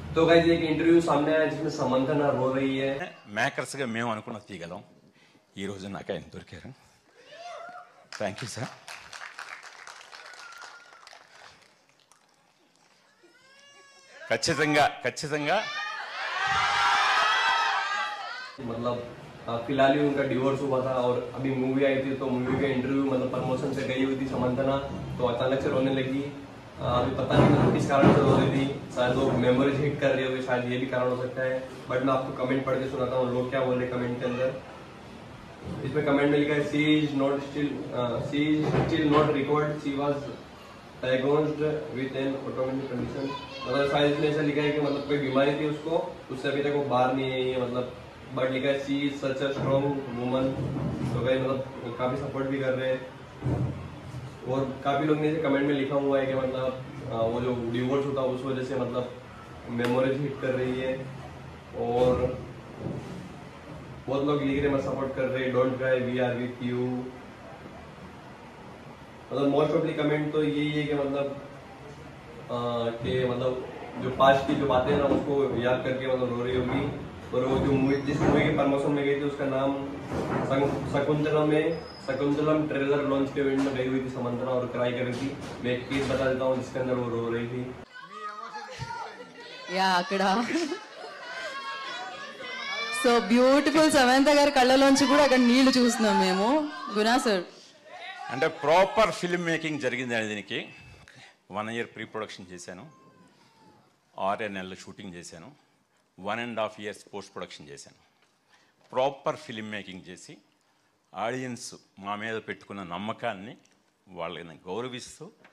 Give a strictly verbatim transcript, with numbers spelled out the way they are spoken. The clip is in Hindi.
तो गाइस एक इंटरव्यू सामने आया जिसमें समंथना रो रही है. మేకర్స్ గా మేము అనుకున్న తీయగలం. ఈ రోజు నాకు ఆయన దొరికారు. Thank you sir. ఖచ్చితంగా ఖచ్చితంగా मतलब फिलहाल ही उनका डिवोर्स हुआ था और अभी मूवी आई थी तो मूवी का इंटरव्यू मतलब प्रमोशन से गई हुई थी समंथना, तो अचानक से रोने लगी. अभी पता नहीं मतलब किस कारण से रो रही थी. शायद वो मेमोरीज हिट कर रही होगी, शायद ये भी कारण हो सकता है. बट मैं आपको कमेंट पढ़ के सुनाता हूँ लोग क्या बोल रहे कमेंट के अंदर. इसमें कमेंट में लिखा है she is not still she is still not record, she was diagnosed with an automatic condition. मतलब शायद इसमें ऐसा लिखा है कि मतलब कोई बीमारी थी उसको, उससे अभी तक वो बाहर नहीं आई है. मतलब बट लिखा है she is such a strong woman. तो भाई मतलब काफी सपोर्ट भी कर रहे हैं और काफी लोग ने कमेंट में लिखा हुआ है कि मतलब वो जो डिवोर्स होता है उस वजह से मतलब मेमोरीज हिट कर रही है. और बहुत लोग लिख रहे हैं सपोर्ट कर रहे हैं, don't cry we are with you. मतलब मोस्ट ऑफली कमेंट तो यही है कि मतलब कि मतलब जो पास्ट की जो बातें हैं ना उसको याद करके मतलब रो रही होगी. और वो जो मूवी जिस मूवी के प्रमोशन में गई थी उसका नाम शकुंतलम में शकुंतलम ट्रेलर लॉन्च के इवेंट में गई हुई थी समंथना और क्राई कर रही थी. मैं एक केस बता देता हूँ जिसके अंदर वो रो रही थी. या అక్కడ సో బ్యూటిఫుల్ సమంత గారి కళ్ళలోంచి కూడా అక్కడ నీళ్లు చూస్తున్నాం మేము. గునా సార్ అంటే ప్రాపర్ ఫిల్మ్ మేకింగ్ జరిగింది అండి. దీనికి వన్ ఇయర్ ప్రీ ప్రొడక్షన్ చేశాను, ఆరే నెలలు షూటింగ్ చేశాను, one and half years post production చేశాను. ప్రాపర్ ఫిల్మ్ మేకింగ్ చేసి ఆడియన్స్ మా మీద పెట్టుకున్న నమ్మకాన్ని వాళ్ళని గౌరవిస్తూ